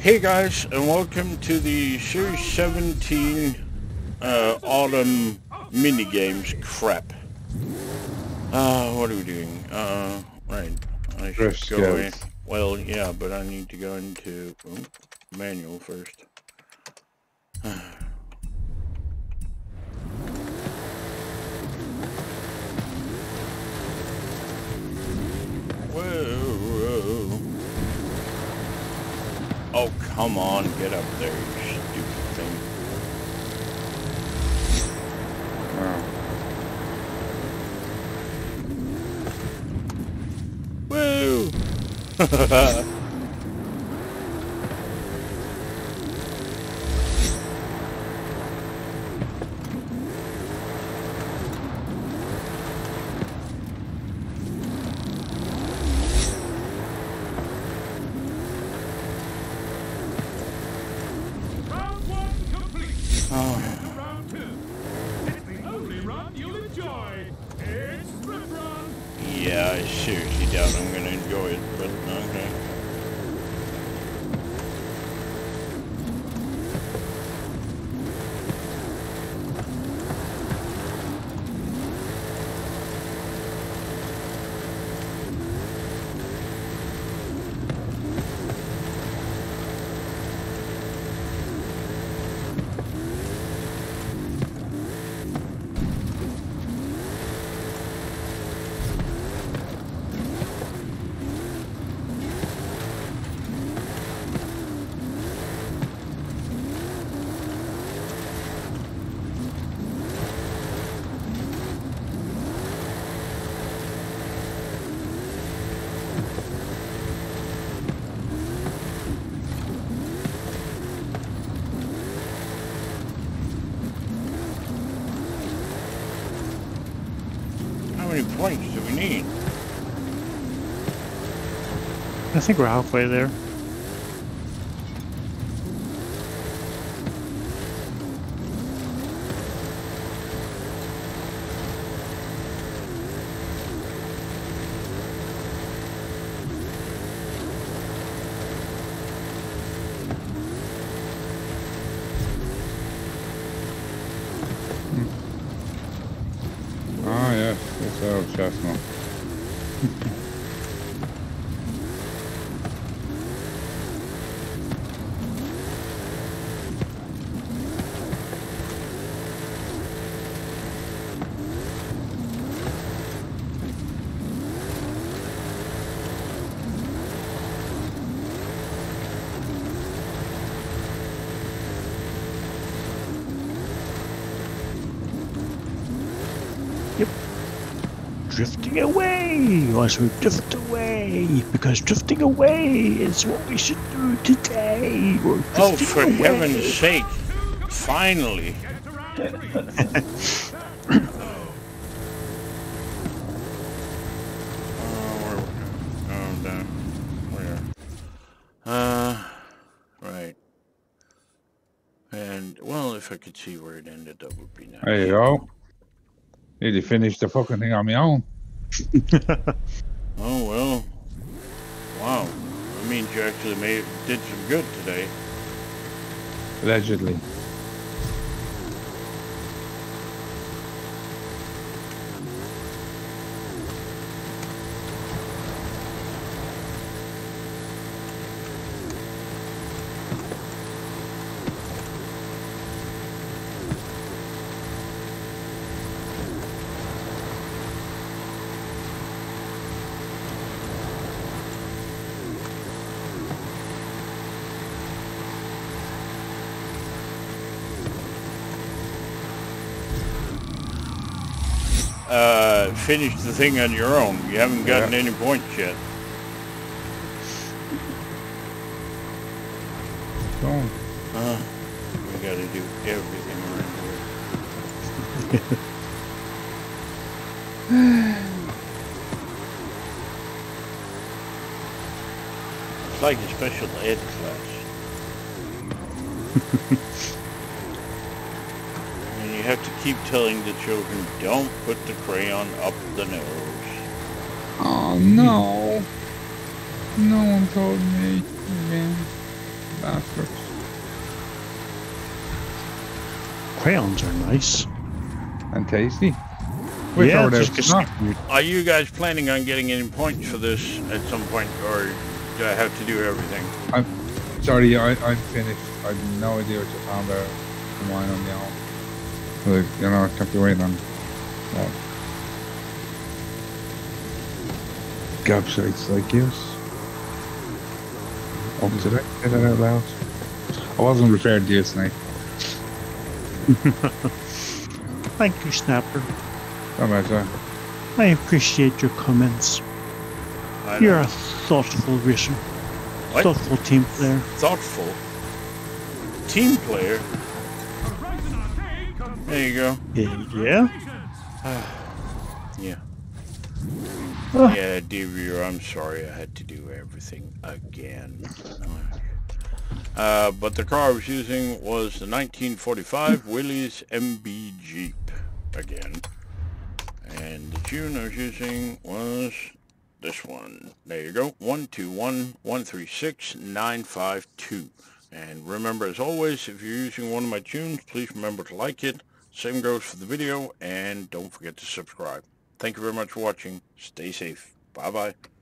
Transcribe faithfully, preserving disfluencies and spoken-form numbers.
Hey guys, and welcome to the Series seventeen uh, Autumn Minigames crap. Uh, what are we doing? Uh, right, I should Drift go in. Scouts. Well, yeah, but I need to go into oh, manual first. Whoa, whoa. Oh, come on, get up there, you stupid thing. Oh. Woo! Yeah, I seriously doubt I'm gonna enjoy it, but okay. How many points do we need? I think we're halfway there. Ah, yes, it's old chestnut. Drifting away! Once we drift away! Because drifting away is what we should do today! We're Oh, drifting for away. heaven's sake! Finally! Oh, where, oh, down. Where? Uh, right. And, well, if I could see where it ended, that would be nice. There you go. Nearly finished the fucking thing on my own. Oh, well. Wow. That means you actually made did some good today. Allegedly. Uh, finish the thing on your own. You haven't gotten Yeah. any points yet. Go on. Uh, we gotta do everything around here. It's like a special ed class. And you have to keep telling the children, don't put the crayon up the nose. Oh no. No one told me again. Bastards. Crayons are nice. And tasty. With yeah, or without just get snot. Are you guys planning on getting any points for this at some point, or do I have to do everything? I'm sorry, I, I'm finished. I have no idea what you're talking about. Wine on the own. Like, you know, I kept waiting on that. Gobshites like yes. Oh, did I say that out loud? I wasn't prepared to do it tonight. Thank you, Snapper. How about that? I appreciate your comments. I You're know. a thoughtful writer. What? Thoughtful team player. Thoughtful. Team player. There you go. Yeah? Yeah. Oh. Yeah, dear viewer, I'm sorry I had to do everything again. Uh, but the car I was using was the nineteen forty-five Willys M B Jeep again. And the tune I was using was this one. There you go. one two one, one three six, nine five two. And remember, as always, if you're using one of my tunes, please remember to like it. Same goes for the video, and don't forget to subscribe. Thank you very much for watching. Stay safe. Bye-bye.